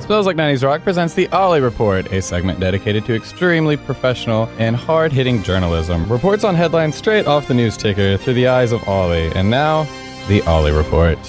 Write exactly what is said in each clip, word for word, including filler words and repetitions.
Smells Like nineties Rock presents the Ollie Report, a segment dedicated to extremely professional and hard-hitting journalism. Reports on headlines straight off the news ticker through the eyes of Ollie. And now, the Ollie Report.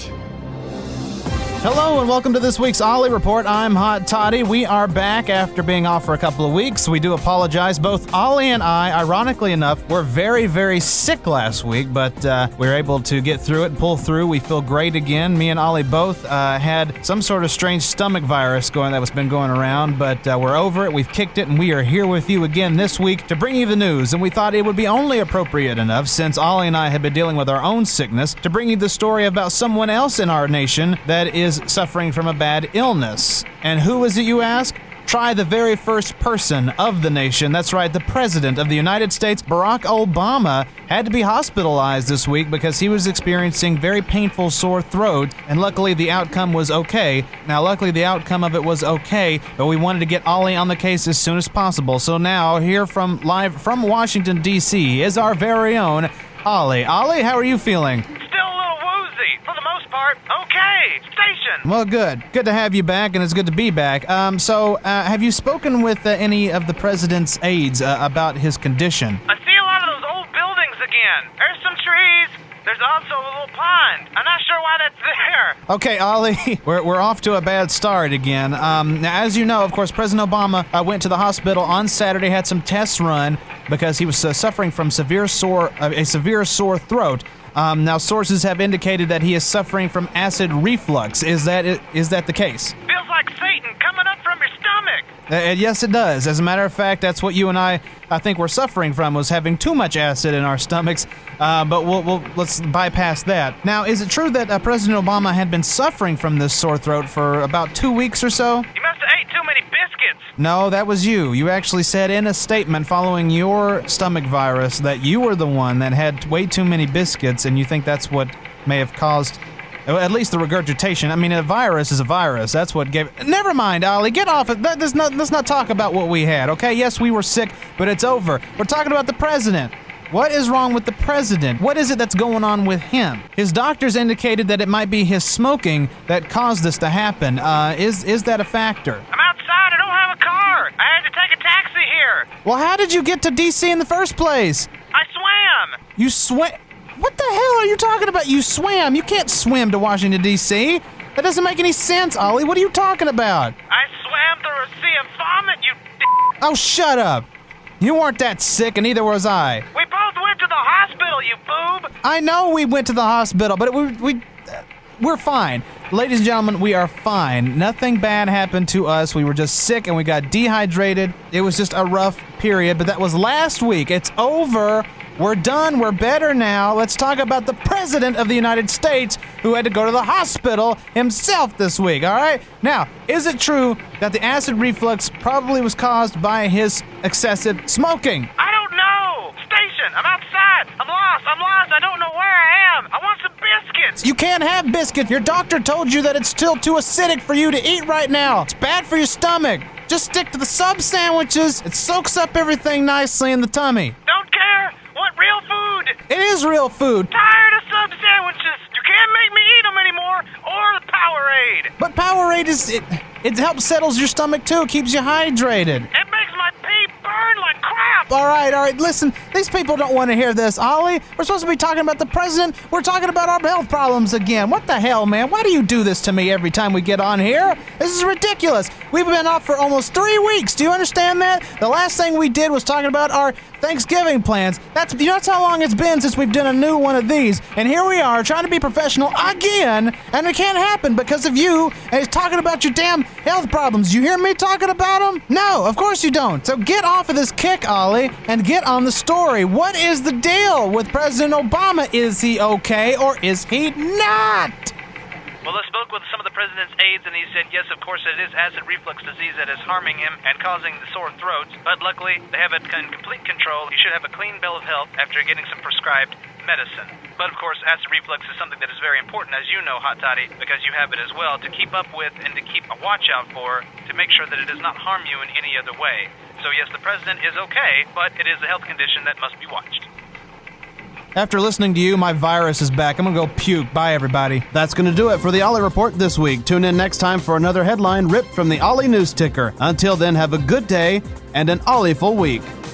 Hello and welcome to this week's Ollie Report. I'm Hot Toddy. We are back after being off for a couple of weeks. We do apologize. Both Ollie and I, ironically enough, were very, very sick last week, but uh, we were able to get through it and pull through. We feel great again. Me and Ollie both uh, had some sort of strange stomach virus going that was been going around, but uh, we're over it. We've kicked it, and we are here with you again this week to bring you the news. And we thought it would be only appropriate enough, since Ollie and I have been dealing with our own sickness, to bring you the story about someone else in our nation that is suffering from a bad illness. And who is it, you ask? Try the very first person of the nation. That's right, the President of the United States, Barack Obama, had to be hospitalized this week because he was experiencing very painful sore throat, and luckily the outcome was okay. Now, luckily the outcome of it was okay, but we wanted to get Ollie on the case as soon as possible. So now, here from live from Washington, D C is our very own Ollie. Ollie, how are you feeling? For the most part, okay. Station. Well, good. Good to have you back, and it's good to be back. Um, so, uh, have you spoken with uh, any of the president's aides uh, about his condition? I see a lot of those old buildings again. There's some trees. There's also a little pond. I'm not sure why that's there. Okay, Ollie, we're, we're off to a bad start again. Um, now, as you know, of course, President Obama uh, went to the hospital on Saturday, had some tests run because he was uh, suffering from severe sore, uh, a severe sore throat. Um, now, sources have indicated that he is suffering from acid reflux. Is that is that the case? Feels like Satan coming up from your stomach. Uh, yes, it does. As a matter of fact, that's what you and I, I think, were suffering from, was having too much acid in our stomachs. Uh, but we'll, we'll let's bypass that. Now, is it true that uh, President Obama had been suffering from this sore throat for about two weeks or so? You must have ate too many biscuits. No, that was you. You actually said in a statement following your stomach virus that you were the one that had way too many biscuits, and you think that's what may have caused, at least the regurgitation. I mean, a virus is a virus. That's what gave it. Never mind, Ollie. Get off it. Let's not, let's not talk about what we had, okay? Yes, we were sick, but it's over. We're talking about the president. What is wrong with the president? What is it that's going on with him? His doctors indicated that it might be his smoking that caused this to happen. Uh, is is that a factor? I'm outside. I don't have a car. I had to take a taxi here. Well, how did you get to D C in the first place? I swam. You swam? What the hell are you talking about? You swam? You can't swim to Washington, D C That doesn't make any sense, Ollie. What are you talking about? I swam through a sea of vomit, you d***. Oh, shut up. You weren't that sick, and neither was I. We both went to the hospital, you boob. I know we went to the hospital, but we, we, uh, we're fine. Ladies and gentlemen, we are fine. Nothing bad happened to us. We were just sick, and we got dehydrated. It was just a rough period, but that was last week. It's over. We're done. We're better now. Let's talk about the President of the United States who had to go to the hospital himself this week, all right? Now, is it true that the acid reflux probably was caused by his excessive smoking? I don't know. Station, I'm outside. I'm lost. I'm lost. I don't know where I am. I want some biscuits. You can't have biscuits. Your doctor told you that it's still too acidic for you to eat right now. It's bad for your stomach. Just stick to the sub sandwiches. It soaks up everything nicely in the tummy. Don't care. Want real food. It is real food. Tired of sub sandwiches. You can't make me eat them anymore. Or the Powerade. But Powerade is it. It helps settles your stomach too. It keeps you hydrated. It makes my pee burn like crap. All right, all right. Listen, these people don't want to hear this, Ollie. We're supposed to be talking about the president. We're talking about our health problems again. What the hell, man? Why do you do this to me every time we get on here? This is ridiculous. We've been off for almost three weeks. Do you understand that? The last thing we did was talking about our Thanksgiving plans. That's you know that's how long it's been since we've done a new one of these. And here we are trying to be professional again, and it can't happen because of you. And he's talking about your damn health problems. You hear me talking about them? No, of course you don't. So get off of this kick, Ollie, and get on the story. What is the deal with President Obama? Is he okay or is he not? Well, I spoke with some of the president's aides, and he said, yes, of course, it is acid reflux disease that is harming him and causing the sore throats, but luckily, they have it in complete control. He should have a clean bill of health after getting some prescribed medicine. But, of course, acid reflux is something that is very important, as you know, Hot Toddy, because you have it as well, to keep up with and to keep a watch out for, to make sure that it does not harm you in any other way. So, yes, the president is okay, but it is a health condition that must be watched. After listening to you, my virus is back. I'm going to go puke. Bye, everybody. That's going to do it for the Ollie Report this week. Tune in next time for another headline ripped from the Ollie News Ticker. Until then, have a good day and an Ollie-ful week.